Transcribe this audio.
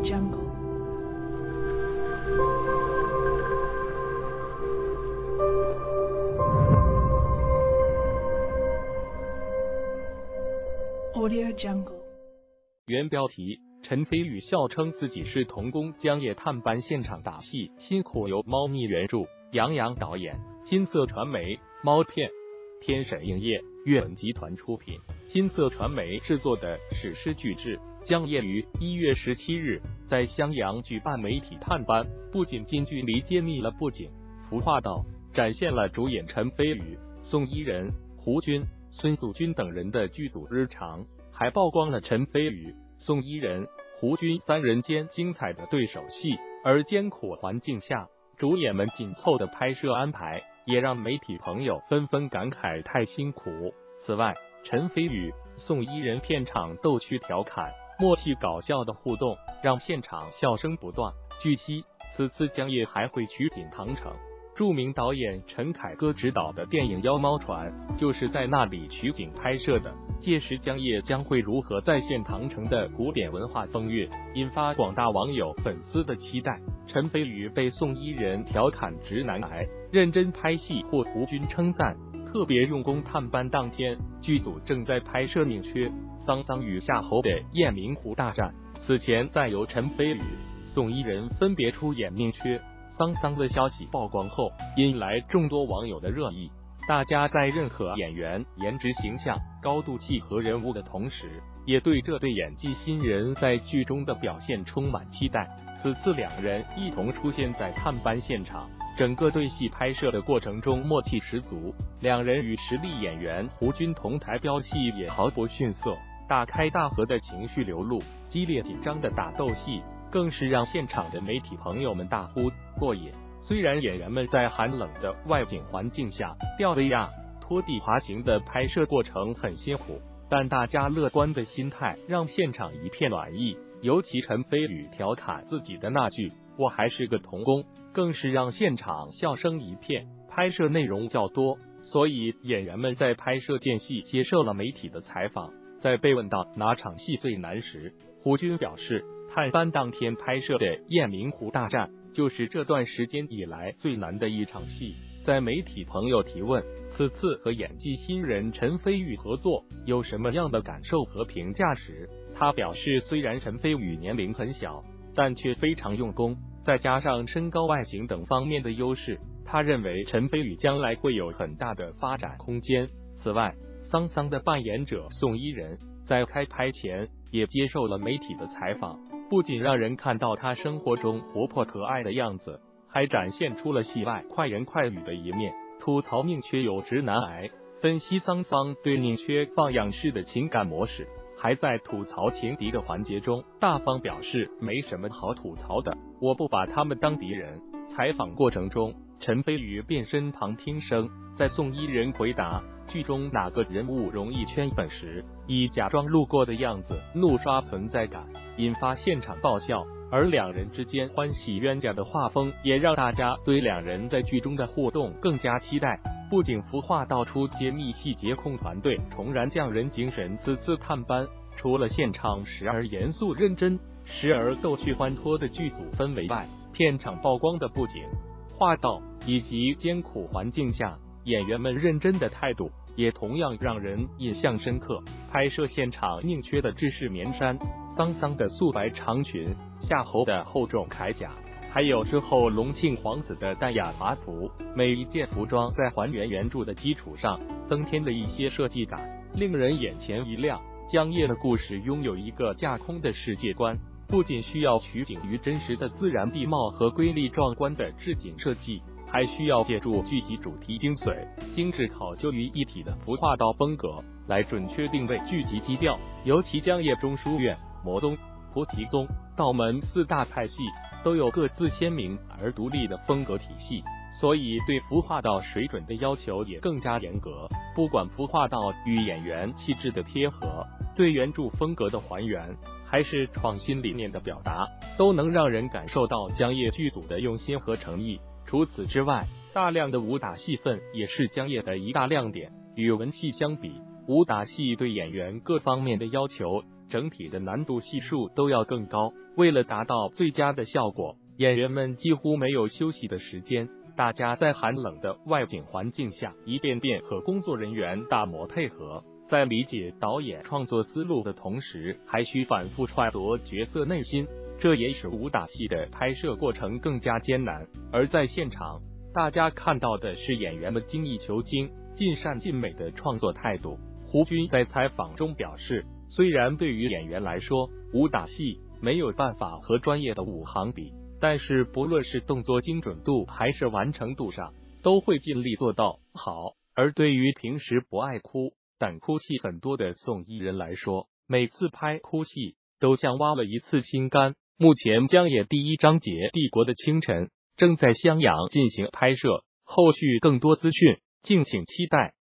Jungle. Audio Jungle. 原标题：陈飞宇笑称自己是童工，江夜探班现场打戏辛苦，由猫腻原著，杨洋导演，金色传媒、猫片、天审映业、阅文集团出品，金色传媒制作的史诗巨制。江夜于1月17日在襄阳举办媒体探班，不仅近距离揭秘了布景、服化道，展现了主演陈飞宇、宋伊人、胡军、孙祖军等人的剧组日常，还曝光了陈飞宇、宋伊人、胡军三人间精彩的对手戏。而艰苦环境下，主演们紧凑的拍摄安排，也让媒体朋友纷纷感慨太辛苦。此外，陈飞宇、宋伊人片场逗趣调侃、默契搞笑的互动，让现场笑声不断。据悉，此次江夜还会取景唐城，著名导演陈凯歌执导的电影《妖猫传》就是在那里取景拍摄的。届时江夜将会如何再现唐城的古典文化风韵，引发广大网友粉丝的期待。陈飞宇被宋伊人调侃直男癌，认真拍戏获胡军称赞，特别用功探班当天，剧组正在拍摄宁缺、桑桑与夏侯的雁鸣湖大战。此前再由陈飞宇、宋伊人分别出演宁缺、桑桑的消息曝光后，引来众多网友的热议。大家在认可演员颜值形象高度契合人物的同时，也对这对演技新人在剧中的表现充满期待。此次两人一同出现在探班现场，整个对戏拍摄的过程中默契十足，两人与实力演员胡军同台飙戏也毫不逊色，大开大合的情绪流露，激烈紧张的打斗戏更是让现场的媒体朋友们大呼过瘾。虽然演员们在寒冷的外景环境下吊威亚、拖地滑行的拍摄过程很辛苦，但大家乐观的心态让现场一片暖意。尤其陈飞宇调侃自己的那句“我还是个童工”，更是让现场笑声一片。拍摄内容较多，所以演员们在拍摄间隙接受了媒体的采访。在被问到哪场戏最难时，胡军表示，探班当天拍摄的雁鸣湖大战就是这段时间以来最难的一场戏。在媒体朋友提问此次和演技新人陈飞宇合作有什么样的感受和评价时，他表示，虽然陈飞宇年龄很小，但却非常用功，再加上身高外形等方面的优势，他认为陈飞宇将来会有很大的发展空间。此外，桑桑的扮演者宋伊人在开拍前也接受了媒体的采访，不仅让人看到他生活中活泼可爱的样子，还展现出了戏外快言快语的一面，吐槽宁缺有直男癌，分析桑桑对宁缺放养式的情感模式，还在吐槽情敌的环节中大方表示没什么好吐槽的，我不把他们当敌人。采访过程中，陈飞宇变身旁听生，在宋伊人回答剧中哪个人物容易圈粉时，以假装路过的样子怒刷存在感，引发现场爆笑。而两人之间欢喜冤家的画风也让大家对两人在剧中的互动更加期待。不仅服化道出揭秘细节控团队重燃匠人精神，此次探班除了现场时而严肃认真，时而逗趣欢脱的剧组氛围外，片场曝光的布景、画道以及艰苦环境下演员们认真的态度也同样让人印象深刻。拍摄现场宁缺的制式棉衫，桑桑的素白长裙，夏侯的厚重铠甲，还有之后隆庆皇子的淡雅华服，每一件服装在还原原著的基础上增添了一些设计感，令人眼前一亮。江夜的故事拥有一个架空的世界观，不仅需要取景于真实的自然地貌和瑰丽壮观的置景设计，还需要借助剧集主题精髓、精致考究于一体的服化道风格来准确定位剧集基调。尤其江夜中书院、魔宗、菩提宗、道门四大派系都有各自鲜明而独立的风格体系，所以对服化道水准的要求也更加严格。不管服化道与演员气质的贴合，对原著风格的还原，还是创新理念的表达，都能让人感受到江夜剧组的用心和诚意。除此之外，大量的武打戏份也是江夜的一大亮点。与文戏相比，武打戏对演员各方面的要求整体的难度系数都要更高。为了达到最佳的效果，演员们几乎没有休息的时间，大家在寒冷的外景环境下一遍遍和工作人员打磨配合，在理解导演创作思路的同时，还需反复揣度角色内心，这也使武打戏的拍摄过程更加艰难。而在现场，大家看到的是演员们精益求精、尽善尽美的创作态度。胡军在采访中表示，虽然对于演员来说，武打戏没有办法和专业的武行比，但是不论是动作精准度还是完成度上，都会尽力做到好。而对于平时不爱哭、胆哭戏很多的宋艺人来说，每次拍哭戏都像挖了一次心肝。目前江野第一章节《帝国的清晨》正在襄阳进行拍摄，后续更多资讯敬请期待。